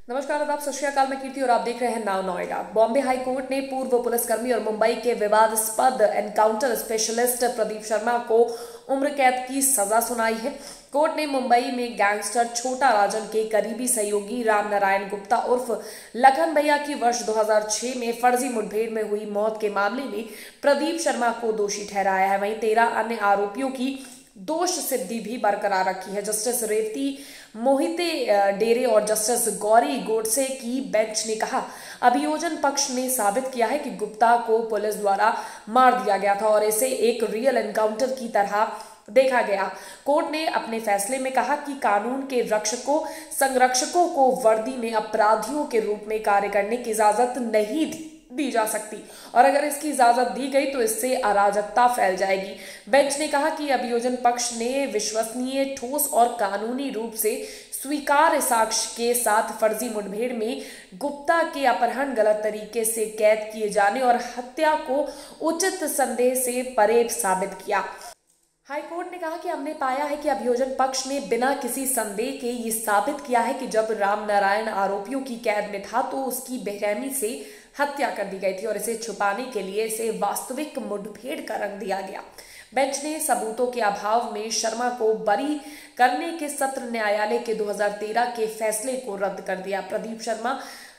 नमस्कार, आदाब, सत श्री अकाल। मैं कीर्ति और आप देख रहे हैं now Noida. Bombay high court ने पूर्व पुलिसकर्मी और मुंबई के विवादास्पद एनकाउंटर स्पेशलिस्ट प्रदीप शर्मा को उम्र कैद की सजा सुनाई है। कोर्ट ने मुंबई में गैंगस्टर छोटा राजन के करीबी सहयोगी राम नारायण गुप्ता उर्फ लखन भैया की वर्ष 2006 में फर्जी मुठभेड़ में हुई मौत के मामले में प्रदीप शर्मा को दोषी ठहराया है। वहीं 13 अन्य आरोपियों की दोष सिद्धि भी बरकरार रखी है। जस्टिस रेवती मोहिते डेरे और जस्टिस गौरी गोडसे की बेंच ने कहा, अभियोजन पक्ष ने साबित किया है कि गुप्ता को पुलिस द्वारा मार दिया गया था और इसे एक रियल एनकाउंटर की तरह देखा गया। कोर्ट ने अपने फैसले में कहा कि कानून के संरक्षकों को वर्दी में अपराधियों के रूप में कार्य करने की इजाजत नहीं दी जा सकती और अगर इसकी इजाजत दी गई तो इससे अराजकता फैल जाएगी। बेंच ने कहा कि अभियोजन पक्ष ने विश्वसनीय, ठोस और कानूनी रूप से स्वीकार्य साक्ष्य के साथ फर्जी मुठभेड़ में गुप्ता के अपहरण, गलत तरीके से कैद किए जाने और हत्या को उचित संदेह से परे साबित किया। हाईकोर्ट ने कहा कि हमने पाया है कि अभियोजन पक्ष ने बिना किसी संदेह के ये साबित किया है कि जब राम नारायण आरोपियों की कैद में था तो उसकी बेरहमी से हत्या कर दी गई थी और इसे छुपाने के लिए इसे वास्तविक मुठभेड़ का रंग दिया गया। बेंच ने सबूतों के अभाव में शर्मा को बरी करने के सत्र न्यायालय के 2013 के फैसले को रद्द कर दिया। प्रदीप शर्मा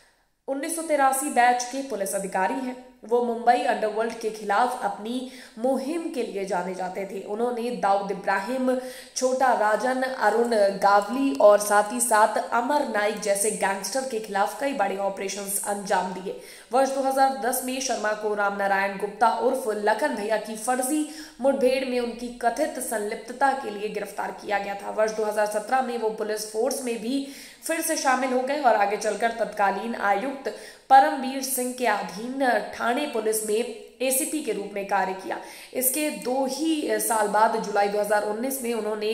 1983 बैच के पुलिस अधिकारी हैं। वो मुंबई अंडरवर्ल्ड के खिलाफ अपनी मुहिम के लिए जाने जाते थे। उन्होंने दाऊद इब्राहिम, छोटा राजन, अरुण गावली और साथ ही साथ अमर नाइक जैसे गैंगस्टर के खिलाफ कई बड़े ऑपरेशंस अंजाम दिए। वर्ष 2010 में शर्मा को राम नारायण गुप्ता उर्फ लखन भैया की फर्जी मुठभेड़ में उनकी कथित संलिप्तता के लिए गिरफ्तार किया गया था। वर्ष 2017 में वो पुलिस फोर्स में भी फिर से शामिल हो गए और आगे चलकर तत्कालीन आयुक्त परमवीर सिंह के अधीन ठाणे पुलिस में एसीपी के रूप में कार्य किया। इसके 2 ही साल बाद जुलाई 2019 में उन्होंने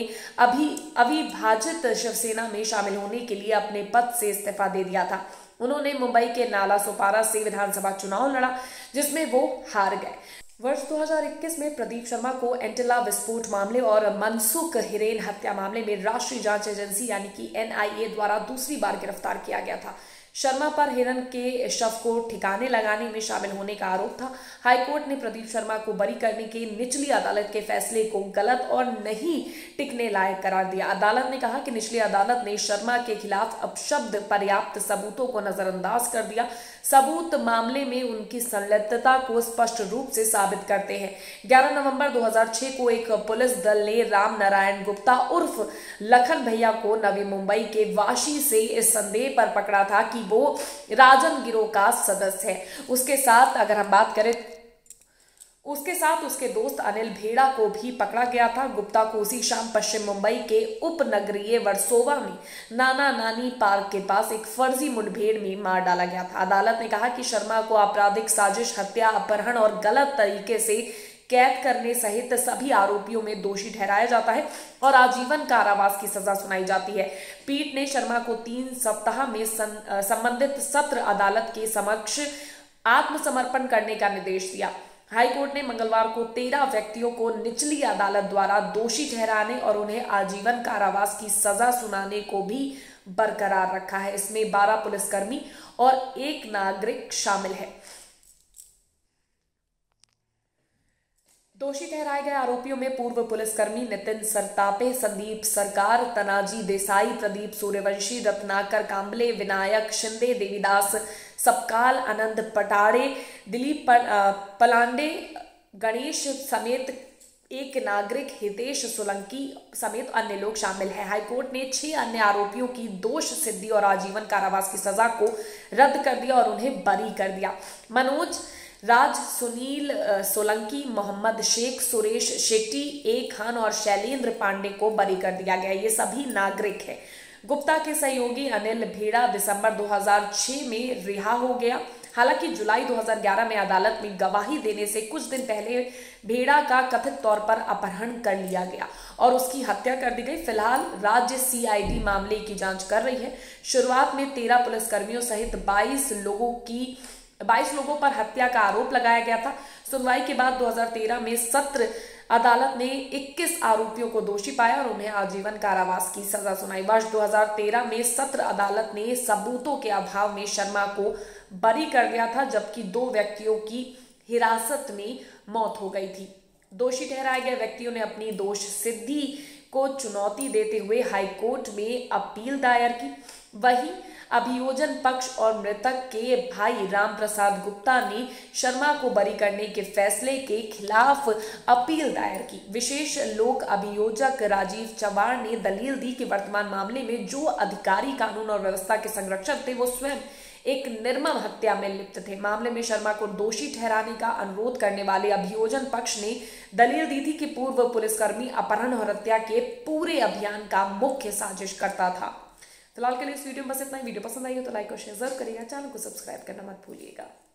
अविभाजित शिवसेना में शामिल होने के लिए अपने पद से इस्तीफा दे दिया था। उन्होंने मुंबई के नाला सोपारा से विधानसभा चुनाव लड़ा, जिसमें वो हार गए। वर्ष 2021 में प्रदीप शर्मा को एंटिला विस्फोट मामले और मनसुख हिरेन हत्या मामले में राष्ट्रीय जांच एजेंसी यानी कि एनआईए द्वारा दूसरी बार गिरफ्तार किया गया था। शर्मा पर हिरन के शव को ठिकाने लगाने में शामिल होने का आरोप था। हाईकोर्ट ने प्रदीप शर्मा को बरी करने के निचली अदालत के फैसले को गलत और नहीं टिकने लायक करार दिया। अदालत ने कहा कि निचली अदालत ने शर्मा के खिलाफ अपशब्द पर्याप्त सबूतों को नजरअंदाज कर दिया। सबूत मामले में उनकी संलिप्तता को स्पष्ट रूप से साबित करते हैं। 11 नवंबर 2006 को एक पुलिस दल ने राम नारायण गुप्ता उर्फ लखन भैया को नवी मुंबई के वाशी से इस संदेह पर पकड़ा था कि वो राजन गिरोह का सदस्य है। उसके साथ अगर हम बात करें, उसके साथ उसके दोस्त अनिल भेड़ा को भी पकड़ा गया था। गुप्ता को उसी शाम पश्चिम मुंबई के उपनगरीय वर्सोवा में नाना नानी पार्क के पास एक फर्जी मुठभेड़ में मार डाला गया था। अदालत ने कहा कि शर्मा को आपराधिक साजिश, हत्या, अपहरण और गलत तरीके से कैद करने सहित सभी आरोपियों में दोषी ठहराया जाता है और आजीवन कारावास की सजा सुनाई जाती है। पीठ ने शर्मा को 3 सप्ताह में संबंधित सत्र अदालत के समक्ष आत्मसमर्पण करने का निर्देश दिया। हाईकोर्ट ने मंगलवार को 13 व्यक्तियों को निचली अदालत द्वारा दोषी ठहराने और उन्हें आजीवन कारावास की सजा सुनाने को भी बरकरार रखा है। इसमें 12 पुलिसकर्मी और 1 नागरिक शामिल है। दोषी ठहराए गए आरोपियों में पूर्व पुलिसकर्मी नितिन सरतापे, संदीप सरकार, तनाजी देसाई, प्रदीप सूर्यवंशी, रत्नाकर कांबले, विनायक शिंदे, देवीदास सबकाल, आनंद पटाड़े, दिलीप पलांडे, गणेश समेत 1 नागरिक, हितेश सोलंकी समेत अन्य लोग शामिल हैं। हाईकोर्ट ने 6 अन्य आरोपियों की दोष सिद्धि और आजीवन कारावास की सजा को रद्द कर दिया और उन्हें बरी कर दिया। मनोज राज, सुनील सोलंकी, मोहम्मद शेख, सुरेश शेट्टी, ए खान और शैलेंद्र पांडे को बरी कर दिया गया। ये सभी नागरिक हैं। गुप्ता के सहयोगी अनिल भेड़ा दिसंबर 2006 में रिहा हो गया। हालांकि जुलाई 2011 में अदालत में गवाही देने से कुछ दिन पहले भेड़ा का कथित तौर पर अपहरण कर लिया गया और उसकी हत्या कर दी गई। फिलहाल राज्य सीआईडी मामले की जांच कर रही है। शुरुआत में 13 पुलिसकर्मियों सहित 22 लोगों पर हत्या का आरोप लगाया गया था। सुनवाई के बाद 2013 में सत्र अदालत ने 21 आरोपियों को दोषी पाया और उन्हें आजीवन कारावास की सजा सुनाई। वर्ष 2013 में सत्र अदालत ने सबूतों के अभाव में शर्मा को बरी कर दिया था, जबकि 2 व्यक्तियों की हिरासत में मौत हो गई थी। दोषी ठहराए गए व्यक्तियों ने अपनी दोष सिद्धि को चुनौती देते हुए हाईकोर्ट में अपील दायर की। वहीं अभियोजन पक्ष और मृतक के भाई राम प्रसाद गुप्ता ने शर्मा को बरी करने के फैसले के खिलाफ अपील दायर की। विशेष लोक अभियोजक राजीव चव्हाण ने दलील दी कि वर्तमान मामले में जो अधिकारी कानून और व्यवस्था के संरक्षक थे वो स्वयं एक निर्मम हत्या में लिप्त थे। मामले में शर्मा को दोषी ठहराने का अनुरोध करने वाले अभियोजन पक्ष ने दलील दी थी कि पूर्व पुलिसकर्मी अपहरण और हत्या के पूरे अभियान का मुख्य साजिश करता था। फिलहाल के लिए इस वीडियो में बस इतना ही। वीडियो पसंद आई हो तो लाइक और शेयर जरूर करिएगा, चैनल को सब्सक्राइब करना मत भूलिएगा।